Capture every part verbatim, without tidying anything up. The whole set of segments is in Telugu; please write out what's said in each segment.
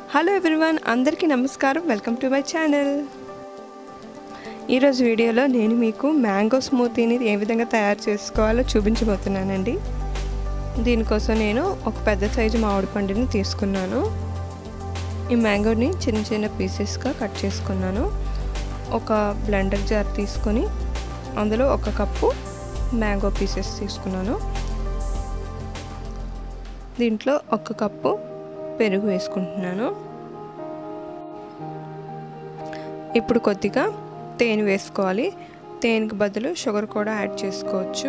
హలో ఎవ్రీవన్, అందరికీ నమస్కారం. Welcome to my channel. ఈరోజు వీడియోలో నేను మీకు మ్యాంగో స్మూతీని ఏ విధంగా తయారు చేసుకోవాలో చూపించబోతున్నానండి. దీనికోసం నేను ఒక పెద్ద సైజు మామిడి పండుని తీసుకున్నాను. ఈ మ్యాంగోని చిన్న చిన్న పీసెస్గా కట్ చేసుకున్నాను. ఒక బ్లెండర్ జార్ తీసుకొని అందులో ఒక కప్పు మ్యాంగో పీసెస్ తీసుకున్నాను. దీంట్లో ఒక కప్పు పెరుగు వేసుకుంటున్నాను. ఇప్పుడు కొద్దిగా తేనె వేసుకోవాలి. తేనెకి బదులు షుగర్ కూడా యాడ్ చేసుకోవచ్చు.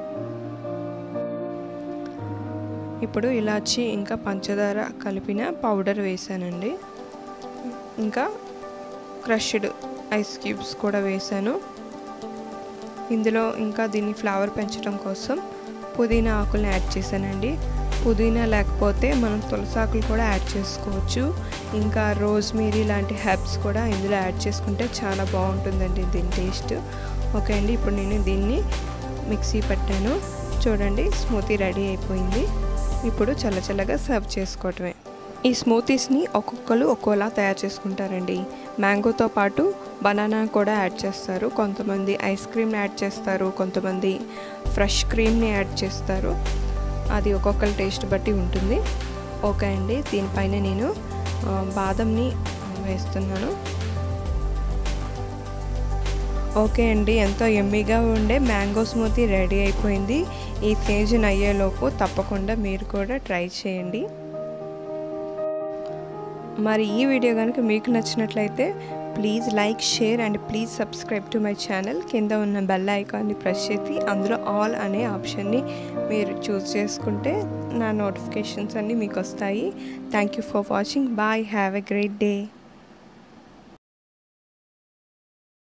ఇప్పుడు ఇలాచి ఇంకా పంచదార కలిపిన పౌడర్ వేసానండి. ఇంకా క్రష్డ్ ఐస్ క్యూబ్స్ కూడా వేసాను. ఇందులో ఇంకా దీన్ని ఫ్లేవర్ పెంచడం కోసం పుదీనా ఆకులను యాడ్ చేశానండి. పుదీనా లేకపోతే మనం తులసాకులు కూడా యాడ్ చేసుకోవచ్చు. ఇంకా రోజ్మేరీ లాంటి హెర్బ్స్ కూడా ఇందులో యాడ్ చేసుకుంటే చాలా బాగుంటుందండి దీని టేస్ట్. ఓకే అండి, ఇప్పుడు నేను దీన్ని మిక్సీ పెట్టాను. చూడండి, స్మూతీ రెడీ అయిపోయింది. ఇప్పుడు చల్లచల్లగా సర్వ్ చేసుకోవటమే. ఈ స్మూతీస్ని ఒక్కొక్కరు ఒక్కోలా తయారు చేసుకుంటారండి. మ్యాంగోతో పాటు బనానా కూడా యాడ్ చేస్తారు. కొంతమంది ఐస్ క్రీమ్ని యాడ్ చేస్తారు, కొంతమంది ఫ్రెష్ క్రీమ్ని యాడ్ చేస్తారు. అది ఒక్కొక్కరి టేస్ట్ బట్టి ఉంటుంది. ఓకే అండి, దీనిపైన నేను బాదంని వేస్తున్నాను. ఓకే అండి, ఎంతో యమ్మీగా ఉండే మ్యాంగో స్మూతీ రెడీ అయిపోయింది. ఈ సీజన్ అయ్యేలోపు తప్పకుండా మీరు కూడా ట్రై చేయండి. మరి ఈ వీడియో కనుక మీకు నచ్చినట్లయితే please like, share and please subscribe to my channel. కింద ఉన్న బెల్ ఐకాన్ని ప్రెస్ చేసి అందులో ఆల్ అనే ఆప్షన్ని మీరు చూస్ చేసుకుంటే నా నోటిఫికేషన్స్ అన్నీ మీకు వస్తాయి. Thank you for watching. Bye. Have a great day.